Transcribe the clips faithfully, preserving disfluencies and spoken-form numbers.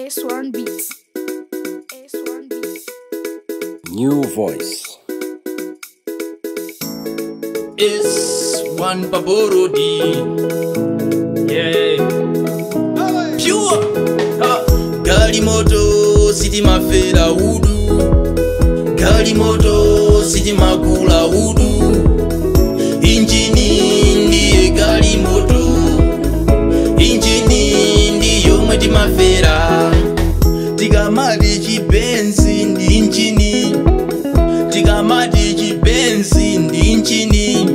S one Beats. S one Beats. New voice. S one Paborodi. Yeah. Pure. Ha. Gali moto siti mafela udu. Gali moto siti makula udu. Injini ndiye gali moto. Injini ndiyo mweti mafera. Tikamati chibenzi ndi injini. Tikamati chibenzi ndi injini.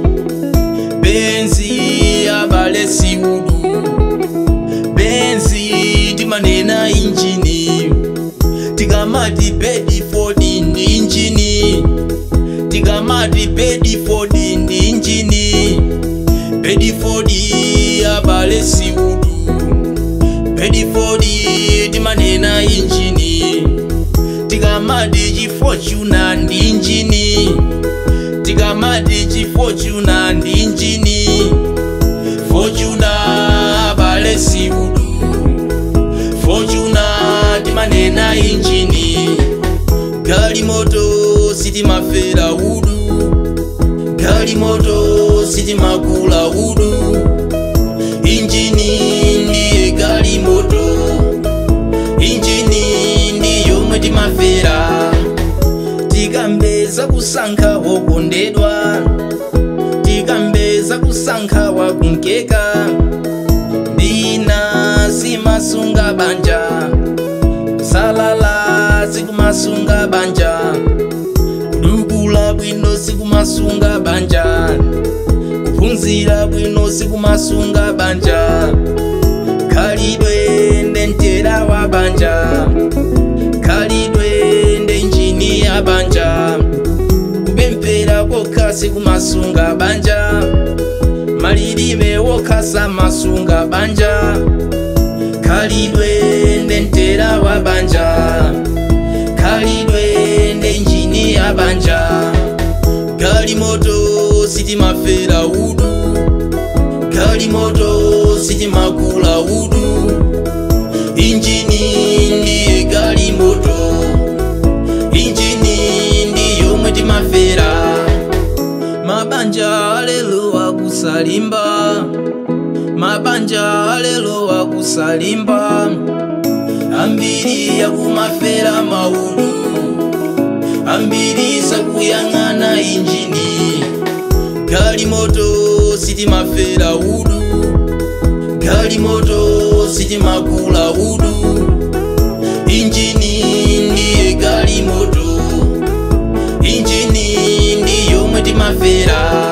Benzi abale si udu. Benzi timanena injini. Tikamati Bedford ndi injini. Tikamati Bedford ndi injini. Bedford abale si udu. Bedford timanena injini. Tikamati Chifortuna ndi injini. Tikamati Chifortuna ndi injini. Fortuna abale si udu. Fortuna timanena injini. Gali moto siti mafera udu. Gali moto siti makula udu. Injini ndiye gali moto. Injini ndiyo mweti mafera. Tikambeza kusankha wokondedwa. Tikambeza kusankha wakunkeka. Ndina simasunga banja. Salala sikumasunga banja. Kudukula bwino sikumasunga banja. Kuphunzira bwino sikumasunga banja. Khalidwe ndentera wa banja. Khalidwe nde injini ya banja. Kupemphera kokha sikumasunga banja. Malilime wokha samasunga banja. Khalidwe ndentera wa banja. Khalidwe nde injini ya banja. Gali moto siti mafera udu. Gali moto siti makula udu. Injini ndiye gali moto. Injini ndiyo mweti mafera. Mabanja alelo wakusalimba. Mabanja alelo wakusalimba. Ambiri ya kumafera maudu. Ambiri sakuyangana injini. Gali moto siti mafera udu. Gali moto siti makula udu. Injini ndiye gali moto. Injini ndiyo mweti mafera.